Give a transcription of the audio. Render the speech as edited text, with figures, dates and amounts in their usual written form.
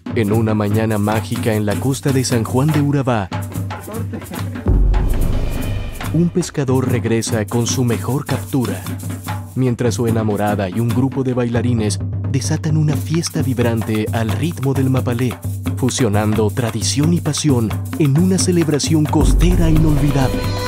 En una mañana mágica en la costa de San Juan de Urabá, un pescador regresa con su mejor captura, mientras su enamorada y un grupo de bailarines desatan una fiesta vibrante al ritmo del mapalé, fusionando tradición y pasión en una celebración costera inolvidable.